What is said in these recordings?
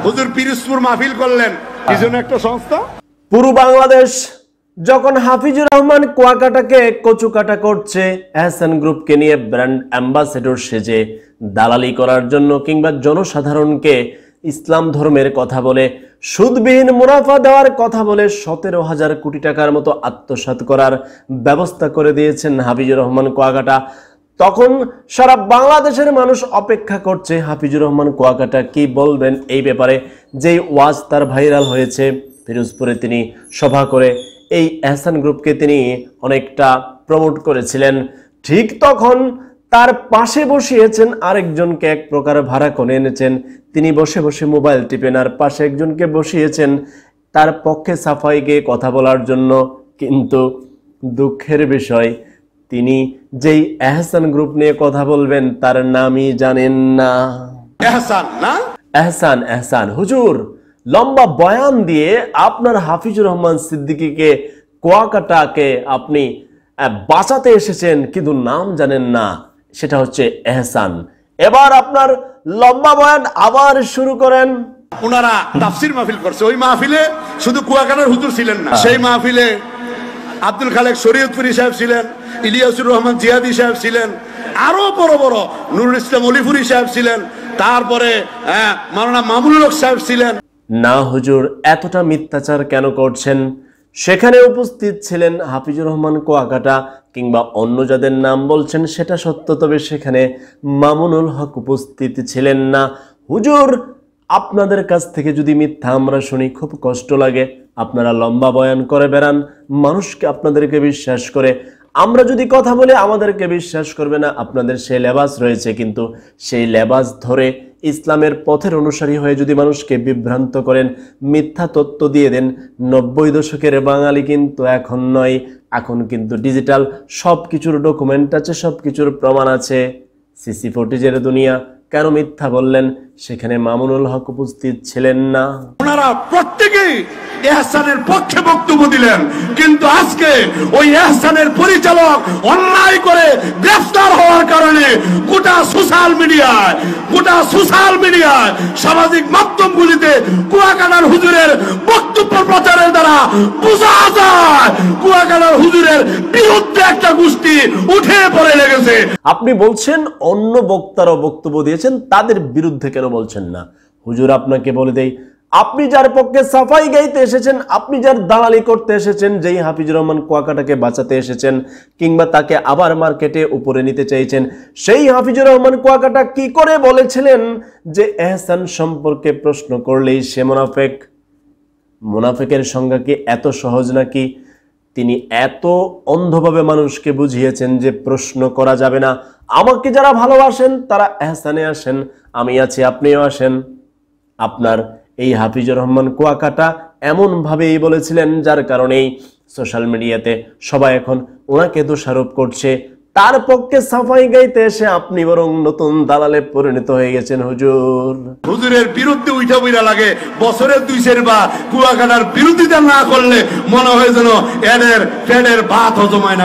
হুজুর পিরোজপুর মাহফিল করলেন, কি জন্য একটা সংস্থা। পুরো বাংলাদেশ যখন হাফিজুর রহমান কুয়াকাটাকে কচুকাটা করছে, এহসান গ্রুপকে নিয়ে ব্র্যান্ড অ্যাম্বাসেডর সেজে দালালি করার জন্য কিংবা জনসাধারণকে ইসলাম ধর্মের কথা বলে সুদবিহীন মুনাফা দেওয়ার কথা বলে 17,000 কোটি টাকার মতো আত্মসাৎ করার ব্যবস্থা করে দিয়েছেন হাফিজুর রহমান কুয়াকাটা, তখন সারা বাংলাদেশের মানুষ অপেক্ষা করছে হাফিজুর রহমান কুয়াকাটা কি বলবেন এই ব্যাপারে। যেই ওয়াজ তার ভাইরাল হয়েছে, পিরোজপুরে তিনি সভা করে এই এহসান গ্রুপকে তিনি অনেকটা প্রমোট করেছিলেন, ঠিক তখন তার পাশে বসিয়েছেন আরেকজনকে, এক প্রকার ভাড়া করে এনেছেন, তিনি বসে বসে মোবাইল টিপেন, আর পাশে একজনকে বসিয়েছেন তার পক্ষে সাফাই গিয়ে কথা বলার জন্য। কিন্তু দুঃখের বিষয়, তিনি যেই এহসান গ্রুপ নিয়ে কথা বলবেন তার নামই জানেন না। এহসান না, এহসান এহসান হুজুর লম্বা বয়ান দিয়ে আপনার হাফিজুর রহমান সিদ্দিকীকে কুয়াকাটাকে আপনি বাঁচাতে এসেছেন, কিন্তু নাম জানেন না, সেটা হচ্ছে এহসান। এবার আপনার লম্বা বয়ান আবার শুরু করেন। ওনারা তাফসির মাহফিল করছে, ওই মাহফিলে শুধু কুয়াকাটার হুজুর ছিলেন না, সেই মাহফিলে আব্দুল খালেক শরীয়তপুরি সাহেব ছিলেন, ইলিয়াসুর রহমান জিহাদি সাহেব ছিলেন, আরো বড় বড় নুরুল ইসলাম অলিপুরি সাহেব ছিলেন, তারপরে মাওলানা মামুনুল হক সাহেব ছিলেন। না হুজুর, এতটা মিথ্যাচার কেন করছেন? সেখানে উপস্থিত ছিলেন হাফিজুর রহমান কুয়াকাটা কিংবা অন্য যাদের নাম বলছেন সেটা সত্য, তবে সেখানে মামুনুল হক উপস্থিত ছিলেন না। হুজুর, আপনাদের কাছ থেকে যদি মিথ্যা আমরা শুনি খুব কষ্ট লাগে। আপনারা লম্বা বয়ান করে বেড়ান, মানুষকে আপনাদেরকে বিশ্বাস করে, আমরা যদি কথা বলে আমাদেরকে বিশ্বাস করবে না। আপনাদের সেই লেবাস রয়েছে, কিন্তু সেই লেবাস ধরে ইসলামের পথের অনুসারী হয়ে যদি মানুষকে বিভ্রান্ত করেন, মিথ্যা তত্ত্ব দিয়ে দেন। 90 দশকের বাঙালি কিন্তু এখন নয়, এখন কিন্তু ডিজিটাল সব কিছুর ডকুমেন্ট আছে, সব কিছুর প্রমাণ আছে। সিসি ফুটেজের দুনিয়া, কেন মিথ্যা বললেন? সেখানে মামুনুল হক উপস্থিত ছিলেন না। ওনারা প্রত্যেকেই এহসানের পক্ষে বক্তব্য দিলেন, কিন্তু আজকে ওই এহসানের পরিচালক অন্যায় করে গ্রেফতার হওয়ার কারণে গোটা সোশ্যাল মিডিয়ায় সামাজিক মাধ্যমগুলিতে কুয়াকাটার হুজুরের বক্তব্য প্রচারের দ্বারা বোঝা যায় কুয়াকাটার হুজুরের বিরুদ্ধে একটা গোষ্ঠী উঠে পড়ে লেগেছে। আপনি বলছেন অন্য বক্তারাও বক্তব্য দিয়েছেন, তাদের বিরুদ্ধে কেন বলছেন না? হুজুর আপনাকে বলে দেই, আপনি যার পক্ষে সাফাই গাইতে এসেছেন, আপনি যার দালালি করতে এসেছেন, যেই হাফিজুর রহমান কুয়াকাটাকে বাঁচাতে এসেছেন কিংবা তাকে আবার মার্কেটে উপরে নিতে চাইছেন, সেই হাফিজুর রহমান কুয়াকাটা কি করে বলেছিলেন যে এহসান সম্পর্কে প্রশ্ন করলেই সে মুনাফেক? মুনাফেকের সংজ্ঞা কি এত সহজ নাকি? তিনি এত অন্ধভাবে মানুষকে বুঝিয়েছেন যে প্রশ্ন করা যাবে না। আমাকে যারা ভালোবাসেন তারা এহসানে আসেন, আমি আছি, আপনিও আসেন। আপনার এই হাফিজুর রহমান কুয়াকাটা এমন ভাবেই বলেছিলেন, যার কারণেই সোশ্যাল মিডিয়াতে সবাই এখন ওনাকে দোষারোপ করছে। তার পক্ষে সাফাই গাইতে এসে আপনি বরং নতুন দালালে পরিণত হয়ে গেছেন। হুজুরের বিরুদ্ধে উঠা বইরা লাগে, বছরের 2 বা কুয়াকাটার বিরোধিতা না করলে মনে হয় যেন এদের পেটের ভাত হজম হয় না।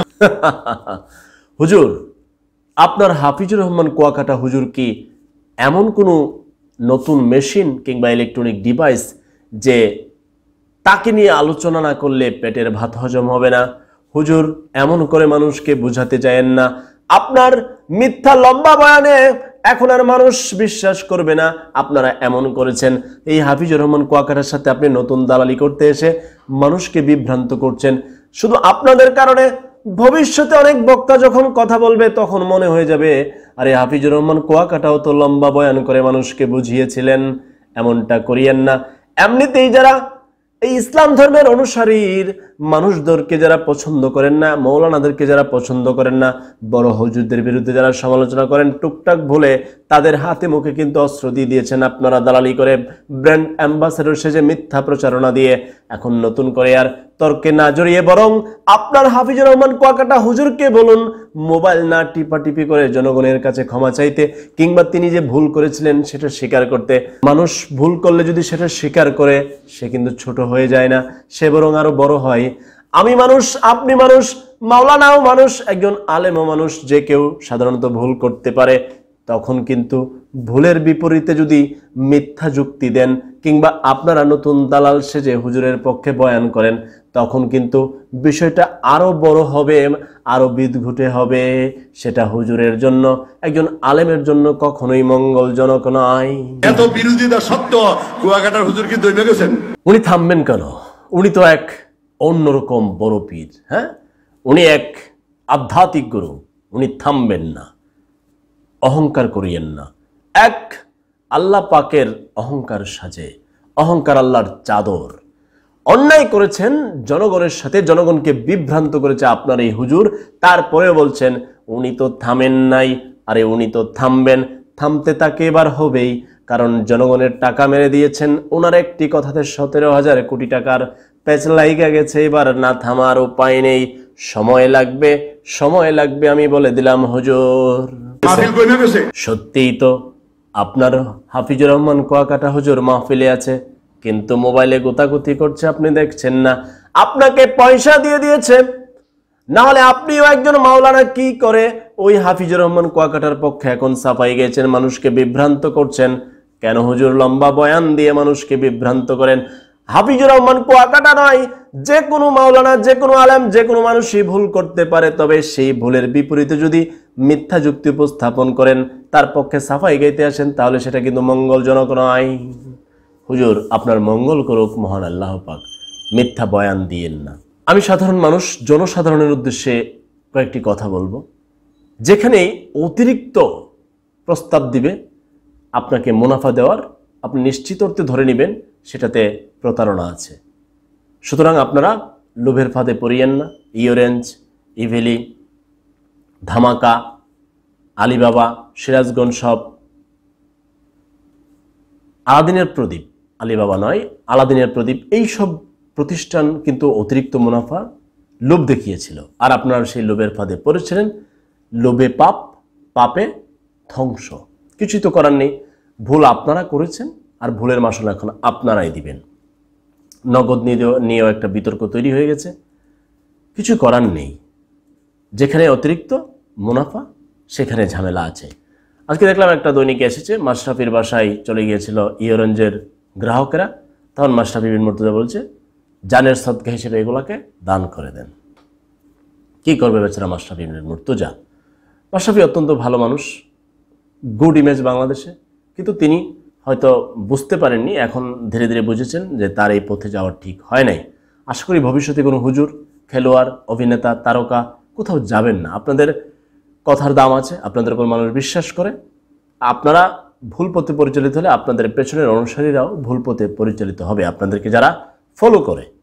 হুজুর, আপনার হাফিজুর রহমান কুয়াকাটা হুজুর কি এমন কোনো নতুন মেশিন কিংবা ইলেকট্রনিক ডিভাইস যে তাকে নিয়ে আলোচনা না করলে পেটের ভাত হজম হবে না? হুজুর, এমন করে মানুষকে বুঝাতে চায়েন না। আপনার মিথ্যা লম্বা বয়ানে এখন আর মানুষ বিশ্বাস করবে না। আপনারা এমন করেছেন, এই হাফিজুর রহমান কুয়াকাটার সাথে আপনি নতুন দালালি করতে এসে মানুষকে বিভ্রান্ত করছেন। শুধু আপনাদের কারণে ভবিষ্যতে অনেক বক্তা যখন কথা বলবে তখন মনে হয়ে যাবে, আরে হাফিজুর রহমান কুয়াকাটাও তো লম্বা বয়ান করে মানুষকে বুঝিয়েছিলেন। এমনটা করিয়েন না। এমনিতেই যারা এই ইসলাম ধর্মের অনুসারীর মানুষদেরকে যারা পছন্দ করেন না, মৌলানাদেরকে যারা পছন্দ করেন না, বড় হুজুরদের বিরুদ্ধে যারা সমালোচনা করেন, টুকটাক ভুলে তাদের হাতে মুখে কিন্তু অস্ত্র দিয়ে দিয়েছেন আপনারা দালালি করে, ব্র্যান্ড অ্যাম্বাসেডর সেজে মিথ্যা প্রচারণা দিয়ে। এখন নতুন করে আর তর্কে না জড়িয়ে বরং আপনার হাফিজুর রহমান কুয়াকাটা হুজুরকে বলুন মোবাইল না টিপাটিপি করে জনগণের কাছে ক্ষমা চাইতে, কিংবা তিনি যে ভুল করেছিলেন সেটা স্বীকার করতে। মানুষ ভুল করলে যদি সেটা স্বীকার করে, সে কিন্তু ছোট হয়ে যায় না, সে বরং আরো বড় হয়। আমি মানুষ, আপনি মানুষ, মাওলানাও মানুষ, একজন আলেমও মানুষ, যে কেউ সাধারণত ভুল করতে পারে। তখন কিন্তু ভুলের বিপরীতে যদি মিথ্যা যুক্তি দেন কিংবা আপনারা নতুন দালাল সেজে হুজুরের পক্ষে বয়ান করেন, তখন কিন্তু বিষয়টা আরো বড় হবে, আরো বিদঘুটে হবে। সেটা হুজুরের জন্য, একজন আলেমের জন্য কখনোই মঙ্গলজনক নয়। এত বিরোধিতা সত্ত্বেও কুয়াকাটার হুজুর কি দইমে গেছেন? উনি থামবেন কেন? উনি তো এক অন্যরকম বড় পীর, হ্যাঁ, উনি এক আধ্যাত্মিক গুরু, উনি থামবেন না। অহংকার করিয়েন না। এক আল্লাহ পাকের অহংকার সাজে, অহংকার আল্লাহর চাদর। অন্যায় করেছেন জনগণের সাথে, জনগণকে বিভ্রান্ত করেছে আপনার এই হুজুর, তারপরেও বলছেন উনি তো থামেন নাই। আরে উনি তো থামবেন, থামতে তাকে এবার হবেই, কারণ জনগণের টাকা মেরে দিয়েছেন। ওনার একটি কথাতে 17,000 কোটি টাকার প্যাচ লাইগা গেছে, এবার না থামার উপায় নেই। সময় লাগবে, সময় লাগবে, আমি বলে দিলাম হুজুর। মাহফিল কইমে গেছে? সত্যিই তো আপনার হাফিজুর রহমান কুয়াকাটা হুজুর মাহফিলে আছে, কিন্তু মোবাইলে গোতাগুতি করছে, আপনি দেখছেন না। আপনাকে পয়সা দিয়ে দিয়েছে, না হলে আপনিও একজন মাওলানা কি করে ওই হাফিজুর রহমান কুয়াকাটার পক্ষে এখন সাফাই গেছেন, মানুষকে বিভ্রান্ত করছেন। কেন হুজুর লম্বা বয়ান দিয়ে মানুষকে বিভ্রান্ত করেন? হাফিজুর রহমান কুয়াকাটা নয়, যে কোনো মাওলানা, যে কোনো আলেম, যে কোনো মানুষই ভুল করতে পারে, তবে সেই ভুলের বিপরীতে যদি মিথ্যা যুক্তি উপস্থাপন করেন, তার পক্ষে সাফাই গাইতে আসেন, তাহলে সেটা কিন্তু মঙ্গলজনক নয়। হুজুর আপনার মঙ্গল করুক মহান আল্লাহ পাক, মিথ্যা বয়ান দিয়েন না। আমি সাধারণ মানুষ, জনসাধারণের উদ্দেশ্যে কয়েকটি কথা বলবো। যেখানেই অতিরিক্ত প্রস্তাব দিবে আপনাকে মুনাফা দেওয়ার, আপনি নিশ্চিত অর্থে ধরে নেবেন সেটাতে প্রতারণা আছে। সুতরাং আপনারা লোভের ফাঁদে পড়িয়েন না। ইওরেঞ্জ, ইভেলি, ধামাকা, আলিবাবা, সিরাজগঞ্জ সব, আলাদিনের প্রদীপ, আলিবাবা নয়, আলাদিনের প্রদীপ, এই সব প্রতিষ্ঠান কিন্তু অতিরিক্ত মুনাফা লোভ দেখিয়েছিল, আর আপনারা সেই লোভের ফাঁদে পড়েছিলেন। লোভে পাপ, পাপে ধ্বংস। কিছুই তো করার নেই, ভুল আপনারা করেছেন, আর ভুলের মাসুল এখন আপনারাই দিবেন। নগদ নিয়েও একটা বিতর্ক তৈরি হয়ে গেছে, কিছু করার নেই। যেখানে অতিরিক্ত মুনাফা সেখানে ঝামেলা আছে। আজকে দেখলাম একটা দৈনিকে এসেছে, মাশরাফির বাসায় চলে গিয়েছিল ইওরেঞ্জের গ্রাহকেরা, তখন মাশরাফি বিন মুর্তজা বলছে জানের সদকা হিসেবে এগুলাকে দান করে দেন। কি করবে বেচারা মাশরাফি বিন মুর্তজা? মাশরাফি অত্যন্ত ভালো মানুষ, গুড ইমেজ বাংলাদেশে, কিন্তু তিনি হয়তো বুঝতে পারেননি, এখন ধীরে ধীরে বুঝেছেন যে তার এই পথে যাওয়া ঠিক হয় নাই। আশা করি ভবিষ্যতে কোনো হুজুর, খেলোয়াড়, অভিনেতা, তারকা কোথাও যাবেন না। আপনাদের কথার দাম আছে, আপনাদের উপর মানুষ বিশ্বাস করে। আপনারা ভুল পথে পরিচালিত হলে আপনাদের পেছনের অনুসারীরাও ভুল পথে পরিচালিত হবে, আপনাদেরকে যারা ফলো করে।